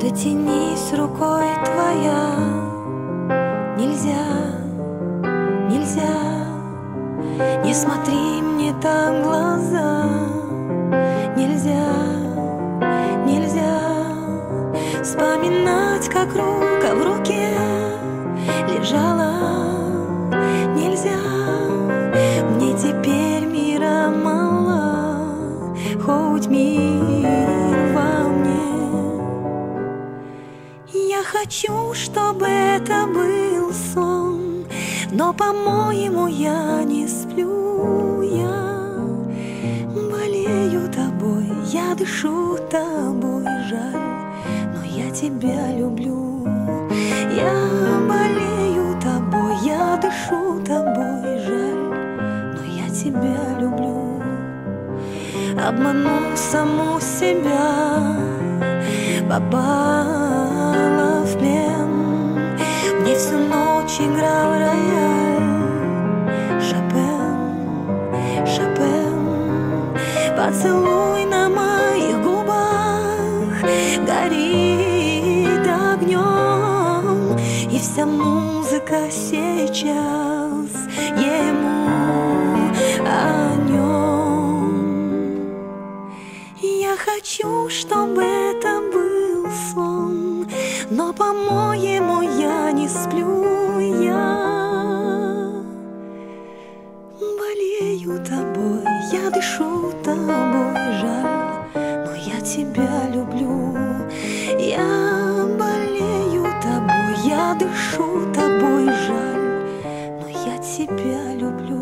дотянись рукой твоя. Нельзя, нельзя, не смотри мне так в глаза. Нельзя, нельзя вспоминать, как рука в руке лежала. Нельзя, мне теперь мира мало, хоть мир во мне. Я хочу, чтобы это был сон, но, по-моему, я не сплю. Я болею тобой, я дышу тобой, жаль, но я тебя люблю. Я болею тобой, я дышу тобой, жаль, но я тебя люблю. Обману саму себя, попала в плен. Мне всю ночь играл рояль, Шопен, Шопен. Поцелуй на моих губах горит огнем, и вся музыка сейчас ему о нем. Я хочу, чтобы это был сон, но, по-моему, я не сплю. Я болею тобой, я дышу тобой, жаль, но я тебя люблю. Я болею тобой, я дышу тобой, жаль, но я тебя люблю.